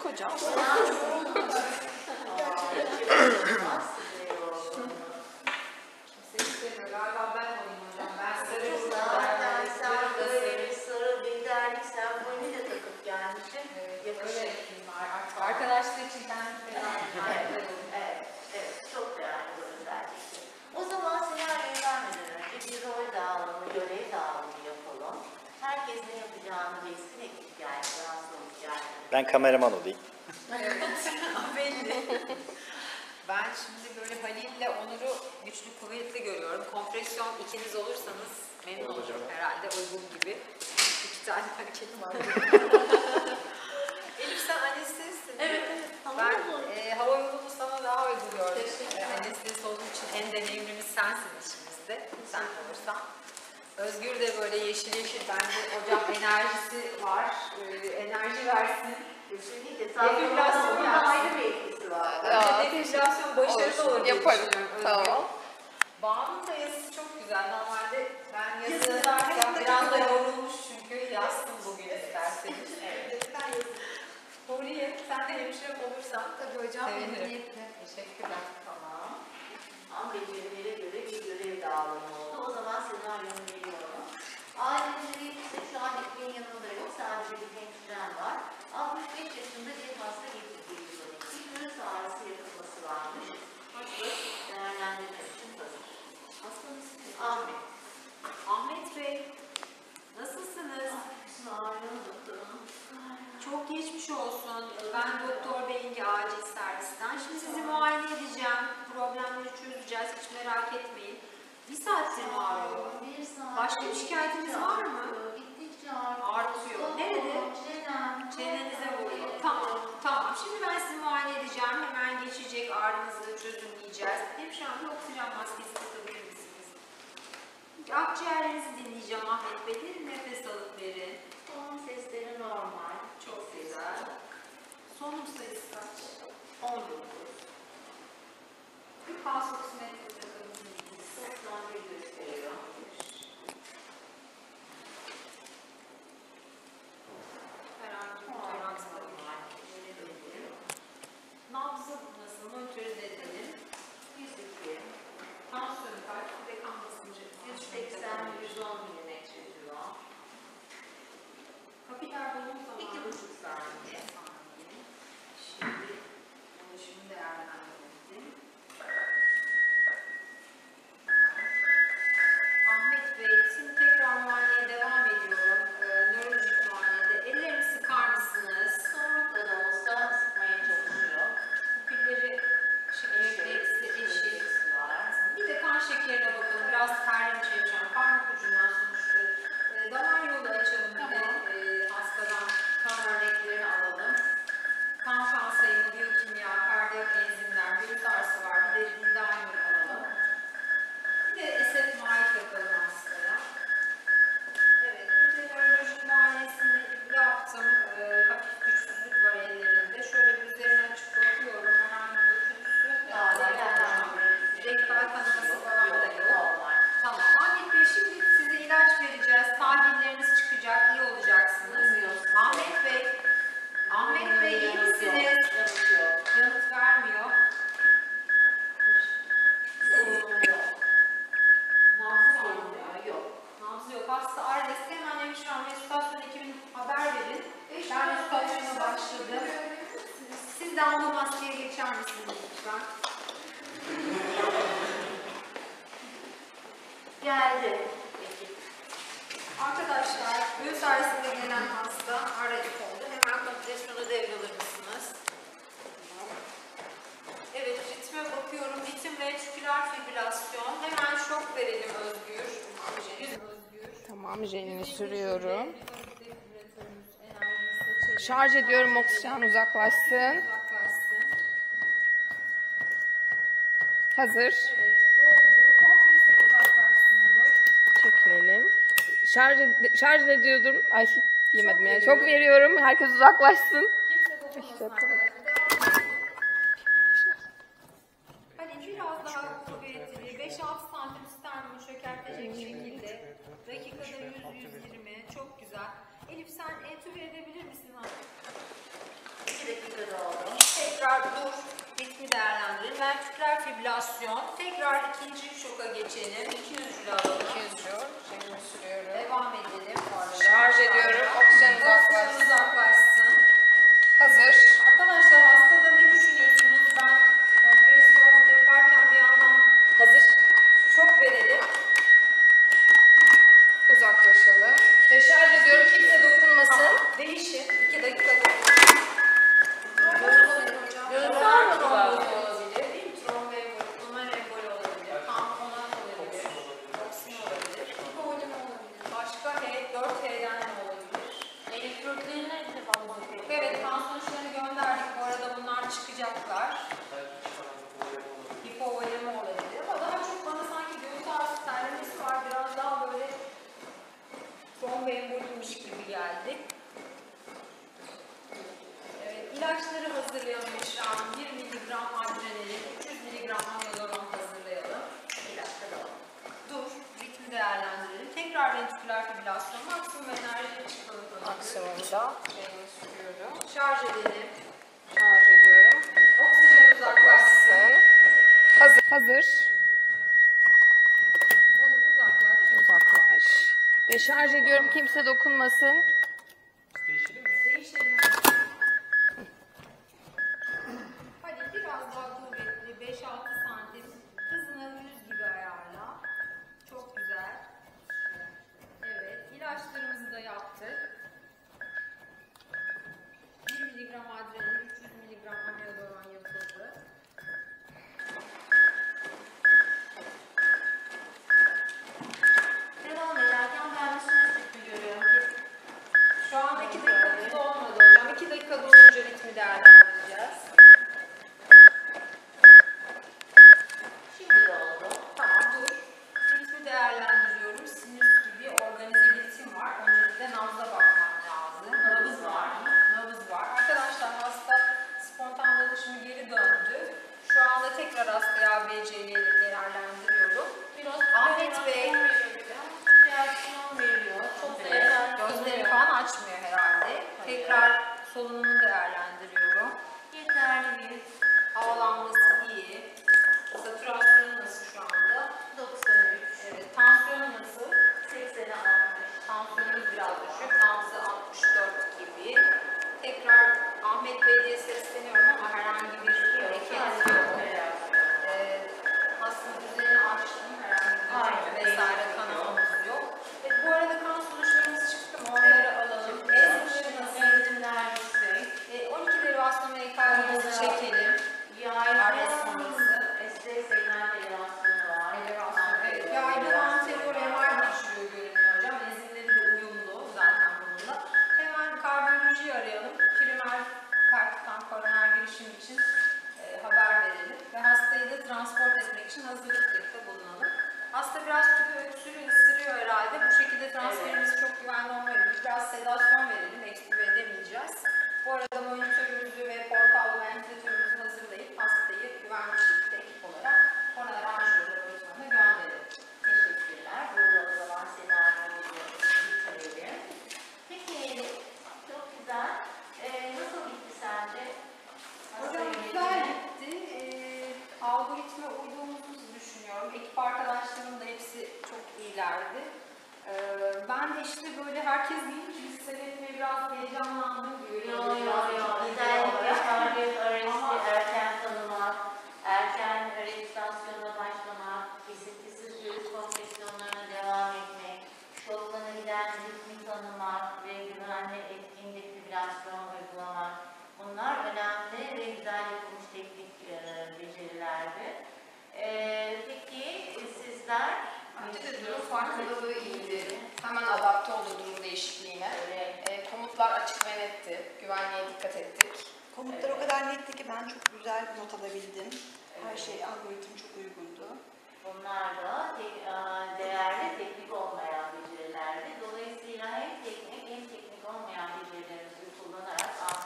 hocam. Galiba ben olayım hocam. Ben sarı liderlik sembolünü de takıp gelmişim. Yakışır. Arkadaşlar için ben evet, çok değerli bu özellikle. O zaman senaryoyu vermeden önce bir rol dağılımı, görev dağılımı yapalım. Herkes ne yapacağını bilsin, ekip yani, nasıl olacağını. Ben kameraman olayım. Evet, belli. Ben şimdi böyle Halil'le Onur'u güçlü kuvvetli görüyorum. Kompresyon ikiniz olursanız memnun olurum herhalde, uygun gibi. 2 tane hareket var. Elif sen anestezsin. Evet. Ben hava yolunu sana daha uygun gördüm. Anestezi olduğu için en deneyimlimiz sensin işimizde. Sen olursan. Özgür de böyle yeşil yeşil, bence hocam enerjisi var. Enerji versin. Kesinlikle. Defibrilasyon ayrı bir etkisi var. Defibrilasyon başarılı olur diye yaparım. Tamam. Bağımın da yazısı çok güzel. Normalde ben yazı yazarken biraz da yorulmuş çünkü yazdım bugün isterseniz. Evet. Huriye, sen de hemşire olursan tabii hocam. Sevinirim. Teşekkürler. Tamam. Ama becerilere göre bir görev dağılımı oldu. O zaman senaryomu veriyorum. Aileleri ise şu an ekmeğin yanında yok. Sadece bir hemşirem var. 65 yaşında bir hasta getirdiği bir göğüs ağrısı yakılması varmış. Hasta değerlendirmek için hazır. Hastanın ismi Ahmet. Ahmet Bey, nasılsınız? Ağrıyor doktorum. Çok geçmiş olsun. Ben Doktor Bengi acil servisten. Şimdi sizi muayene edeceğim. Problemleri çözeceğiz. Hiç merak etmeyin. Bir saattir mi ağrıyor? Bir saat. Başka bir şikayetiniz var mı? Gittikçe Ağrıtıyor. Nerede? Çenenize vuruyor. Tamam, tamam. Şimdi ben sizi muayene edeceğim. Hemen geçecek. Ağrınızı çözümleyeceğiz. Hemşirem bir oksijen maskesi takabilir misiniz? Akciğerlerinizi dinleyeceğim Ahmet Bey. Derin nefes alıp verin. Son sesleri normal. Çok güzel. Solunum sayısı kaç? 19. Bir pulse oksimetre takabilir miyiz? 91 gösteriyor. Herhangi bir toleransı da var. Nabzı nasıl? Monitörize edelim. 102. Tansiyonu kaç? Bir de kan basıncı. 180-110 mm civarı. Kapiler dolum zamanı. 2,5 saniye. Şimdi oluşumu değerlendirelim. Ahmet Bey, şimdi tekrar muayeneye devam ediyorum. Nörolojik muayenede. Ellerimi sıkar mısınız? Sonrukla da olsa sıkmaya çalışıyor. Pupilleri refleksi eşit. Bir de kan şekerine bakalım. Biraz terlemiş yaşam. Parmak ucundan sonuçta. Damar yolu açalım. Hastadan kan örneklerini alalım. Kan sayımı, biyokimya, kardiyak enzimler, göğüs ağrısı var. Bir de iddiamır alalım. Bir de SFMA'yı yapalım hastaya. Evet, bir de nörolojik muayenesini yaptım. Hafif güçsüzlük var ellerinde. Şöyle bir üzerine açıp bakıyorum. Herhangi bir döküntüsü. Rektal kanaması falan da yok. Tamam. Ahmet Bey, şimdi size ilaç vereceğiz. Tahlilleriniz çıkacak. İyi olacaksınız. Ahmet Bey. Ahmet Bey, iyi misiniz? Yanıt vermiyor. Nabzı var mı? Yok. Nabzı yok. Hasta ailesi hemen hemşirem resütasyon ekibine haber verin. Ben resütasyona başladım. Siz de bu maskeye geçer misiniz lütfen? Geldi. Arkadaşlar, göğüs ağrısıyla gelen hasta aracık oldu. Hemen kompresyonu devralır mısınız? Evet, ritme bakıyorum. Ritim ventriküler fibrilasyon. Hemen şok verelim Özgür. Tamam, jelini sürüyorum. Şarj ediyorum, oksijen uzaklaşsın. Hazır. Evet, doldu. Kompresyon uzaklaşsın olur. Çekilelim. Şarj ediyordum. Ay yemedim yani. Çok veriyorum. Herkes uzaklaşsın. Kimse dokunmasın arkadaşlar. Hani biraz daha kuvvetli, 5-6 santim sternumu çökertecek şekilde. Dakikada 100-120. Çok güzel. Elif sen entübe edebilir misin? 2 dakika Tekrar dur. Ritmi değerlendirelim. Ventriküler fibrilasyon. Tekrar ikinci şoka geçelim. 200 jül alalım. 200 joule. Şimdi sürüyorum. Devam edelim. Şarj ediyorum. Oksijen uzaklaşsın. uzaklaşsın. Hazır. Arkadaşlar hastada ne düşünüyorsunuz? Ben kompresyon yaparken bir yandan Hazır. şok verelim. Uzaklaşalım. Ve şarj ediyorum. Kimse dokunmasın. Değişin. 2 dakika Gözler Tromboz olabilir, değil mi? Tromboemboli, pulmoneremboli olabilir, tamponat olabilir, toksin olabilir, hipovolim olabilir. Başka 4H'den ne olabilir? Elektrotlarına ise fazla. Evet, kan sonuçlarını gönderdik. Bu arada bunlar çıkacaklar. Hipovolim olabilir ama daha çok bana sanki göğüs ağrısı, terlemesi var. Biraz daha böyle tromboemboliymiş gibi geldi. Evet, ilaçları hazırlayalım Büşra Hanım. 1 mg adrenalin, 300 mg amiodaron hazırlayalım. İlaçları dur, ritmi değerlendirelim. Tekrar ventriküler fibrilasyon, maksimum enerjiye çıkalım. Maksimumda. Şeyini sürüyorum. Şarj edelim. Şarj ediyorum. Oksijen uzaklaşsın. Hazır. Hazır. Onu uzaklaş. Uzaklaş. Ve şarj ediyorum. Kimse dokunmasın. Değişelim. Hadi biraz daha kuvvetli, 5-6 santim. Hızını 100 gibi ayarla. Çok güzel. Evet, ilaçlarımızı da yaptık. 1 mg adrenalin, 300 mg amiodaron yapıldı. Devam ederken ben bir süre sıkı görüyorum. Şu an 2 dakikamız olmadı hocam. 2 dakika dolunca ritmi değerlendireceğiz. Şimdi de oldu. Tamam dur. Ritmi değerlendiriyorum. Sinüs gibi organize bir ritim var. Öncelikle nabza bakmam lazım. Nabız var mı? Nabız var. Arkadaşlar hasta spontan dolaşımı geri döndü. Şu anda tekrar hastaya ABC'yi değerlendiriyorum. Biraz Ahmet Bey. reaksiyon veriyor. Çok da Gözleri falan açmıyor herhalde. Tekrar solunumunu değerlendiriyorum. yeterli bir Havalanması iyi. Satürasyonu nasıl şu anda? 93, Evet. Tansiyonu nasıl? 80'e 60. Tansiyonumuz biraz düşük. Nabzı 64 gibi. Tekrar Ahmet Bey diye sesleniyorum ama herhangi bir hareket yok. Hastanın üzerine açtım. Herhangi bir vesaire kanamamız yok. Bu arada kan sonuçlarımız çıktı mı? Onları alalım. Ezgileri nasıl? Enzimler yüksek. 12 derivasyon EKG'mizi çekelim. Yaylı ST segment elevasyonu var. Evet. Yaylı anterior MR başlıyor görünüyor hocam. Enzimleri de uyumlu zaten bununla. Hemen kardiyolojiyi arayalım. Primer perkutan koroner girişim için haber verelim. Ve hastayı da transport etmek için hazırlıkta bulunalım. Hasta biraz tüpü öksürüyor, ısırıyor herhalde. Bu şekilde transferimiz çok güvenli olmayabilir. Biraz sedasyon verelim. Ekstübe edemeyeceğiz. Bu arada monitörümüzü ve portal ventilatörümüzü hazırlayıp hastayı güvenli bir şekilde ekip olarak koroner anjiyo laboratuvarına gönderelim. Teşekkürler. Burada o zaman senaryoyu bitirelim. Peki, çok güzel. Nasıl gitti sence? Hocam güzel gitti. Algoritma uyduğumuzu düşünüyorum. Ekip arkadaşlarım da hepsi çok iyilerdi. Ben de işte böyle herkes deyince hissedelim biraz heyecanlandım diyor. Özellikle kardiyot arresti erken tanımak, erken registrasyona başlamak, kesintisiz göğüs kompresyonlarına devam etmek, şoklarına giden ritmi tanımak ve güvenli etkin defibrilasyon uygulamak. Bunlar önemli ve güzel yapılmış teknik becerilerdi. Peki sizler? Bence de durum farkındalığı iyiydi. Hemen adapte oldu durum değişikliğine. Komutlar açık ve netti. Güvenliğe dikkat ettik. Komutlar o kadar netti ki ben çok güzel not alabildim. Her şey algoritm çok uygundu. Bunlar da değerli teknik olmayan becerilerdi. Dolayısıyla hem teknik hem teknik olmayan becerilerimizi kullanarak